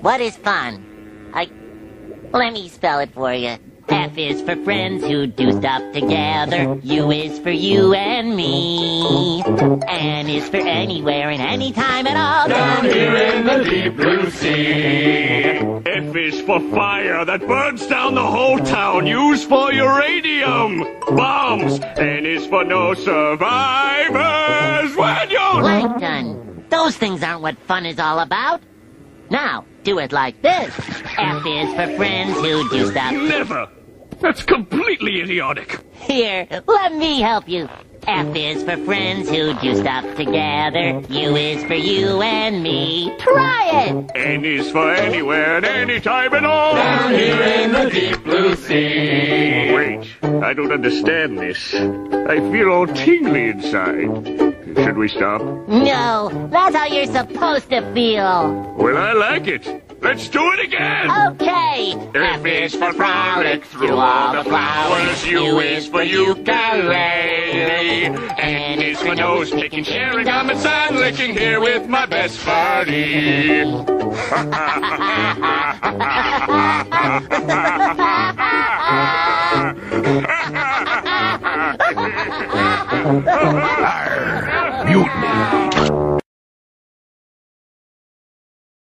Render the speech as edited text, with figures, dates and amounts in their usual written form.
What is fun? Let me spell it for you. F is for friends who do stuff together. U is for you and me. N is for anywhere and anytime at all. Down here in the deep blue sea. F is for fire that burns down the whole town. U is for uranium bombs. N is for no survivors when you're... Plankton. Those things aren't what fun is all about. Now, do it like this. F is for friends who do stuff... Never! That's completely idiotic. Here, let me help you. F is for friends who do stuff together. U is for you and me. Try it! N is for anywhere and anytime at all. Down here in the deep blue sea. Wait, I don't understand this. I feel all tingly inside. Should we stop? No, that's how you're supposed to feel. Well, I like it. Let's do it again! Okay! F is for frolic through all the flowers. U is for ukulele. N is for nose picking, sharing gum and sun licking here with my best buddy. Mutiny.